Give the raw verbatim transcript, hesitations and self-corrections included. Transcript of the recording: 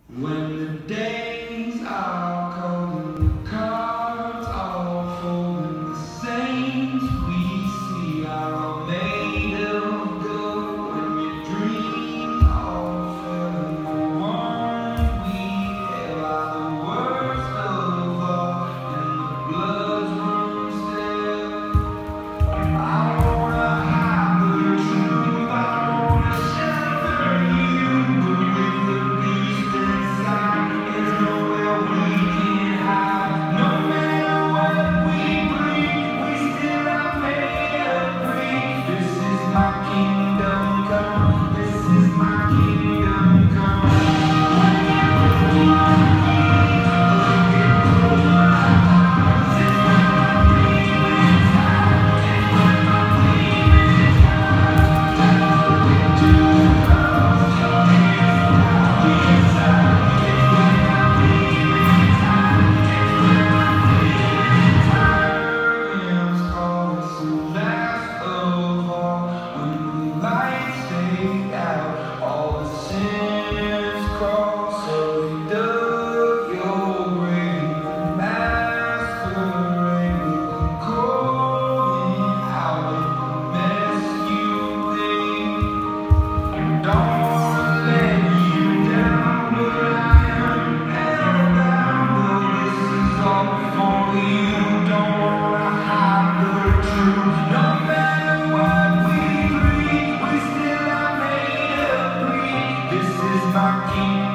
When the days are cold and the cards all fold and the saints we see are all made of gold, when your dreams all fail and the ones we hail are the worst of all and the bloods run stale. I wanna hide the truth, I wanna shelter you, but with the beast inside, there's nowhere we can hide. No matter what we breathe, we still are made of greed. This is my kingdom come, this is my kingdom come. All the sinners crawl, so they dug your grave and masquerade with them calling out in the mess you made. Don't wanna let you down, but I am hellbound. Though this is all for you, don't wanna hide the truth. No matter what we breathe, we still are made of greed. This is my kingdom.